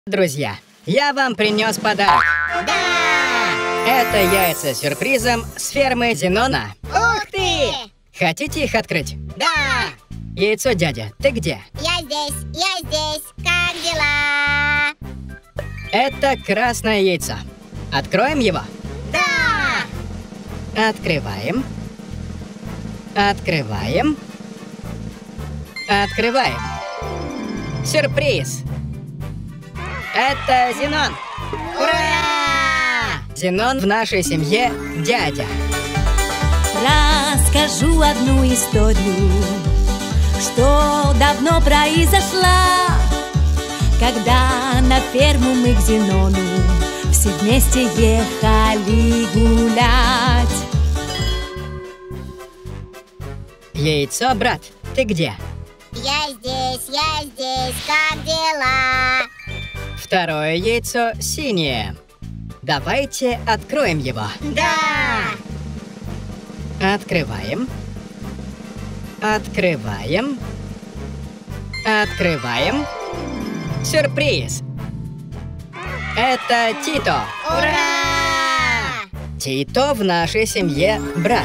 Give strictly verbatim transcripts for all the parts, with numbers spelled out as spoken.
Друзья, я вам принес подарок. Да! Это яйца с сюрпризом с фермы Зенона. Ух ты! Хотите их открыть? Да! Яйцо дядя, ты где? Я здесь, я здесь. Как дела? Это красное яйцо. Откроем его? Да! Открываем. Открываем. Открываем. Сюрприз! Это Зенон! Ура! Зенон в нашей семье дядя. Расскажу одну историю, что давно произошла, когда на ферму мы к Зенону все вместе ехали гулять. Яйцо, брат, ты где? Я здесь, я здесь. Как дела? Второе яйцо синее. Давайте откроем его. Да! Открываем. Открываем. Открываем. Сюрприз! Это Тито. Ура! Тито в нашей семье брат.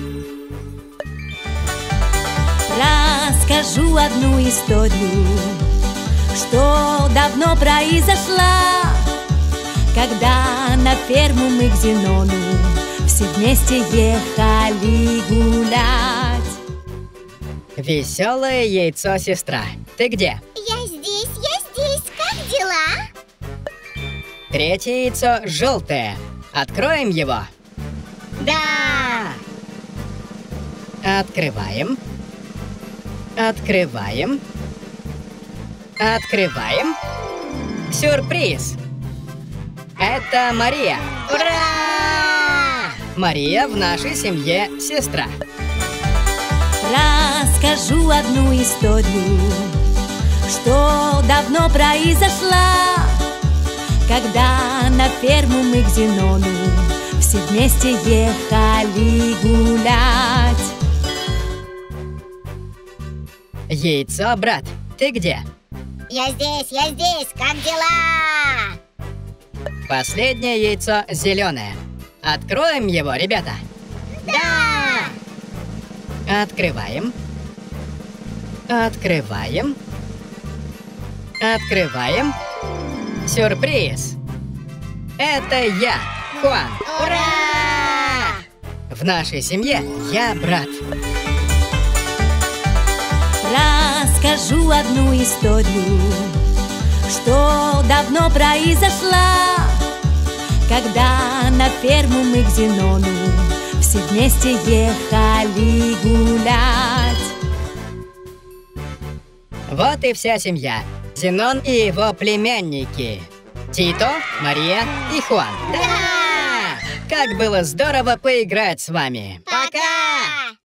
Расскажу одну историю, что давно произошла, когда на ферму мы к Зенону все вместе ехали гулять. Веселое яйцо сестра. Ты где? Я здесь, я здесь. Как дела? Третье яйцо желтое. Откроем его. Да! Открываем. Открываем. Открываем. Сюрприз! Это Мария. Ура! Мария в нашей семье сестра. Расскажу одну историю, что давно произошла, когда на ферму мы к Зенону все вместе ехали гулять. Яйцо, брат, ты где? Я здесь, я здесь. Как дела? Последнее яйцо зеленое. Откроем его, ребята. Да! Открываем. Открываем. Открываем. Сюрприз! Это я, Хуан. Ура! В нашей семье я брат. Расскажу одну историю, что давно произошла, когда на ферму мы к Зенону все вместе ехали гулять. Вот и вся семья. Зенон и его племянники. Тито, Мария и Хуан. Да! Как было здорово поиграть с вами. Пока!